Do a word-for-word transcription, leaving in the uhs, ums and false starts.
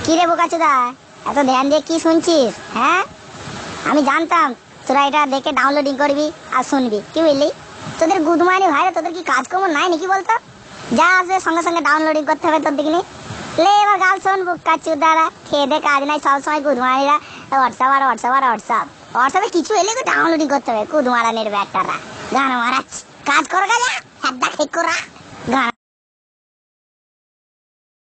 কি রে বোকাচোদা, এত ধ্যান দিয়ে কি শুনছিস? হ্যাঁ, আমি জানতাম তোরা এটা দেখে ডাউনলোডিং করবি আর শুনবি। কি বুঝলি? তোদের গুদমানি ভাইরা, তোদের কি কাজকর্ম নাই নাকি বলতো? যা আছে সঙ্গে সঙ্গে ডাউনলোডিং করতে হবে তোর দিকে। লে এবার গাল শোন বোকাচোদারা, খেয়ে দে কাজ নাই, সবসময় গুদমানিরা হোয়াটসঅ্যাপ আর হোয়াটসঅ্যাপ আর হোয়াটসঅ্যাপ হোয়াটসঅ্যাপে কিছু এলে তো ডাউনলোডিং করতে হবে। গুদমারানের ব্যাটারা গান মারাচ্ছি, কাজ করো, কাজা হ্যাঁ ঠিক করা।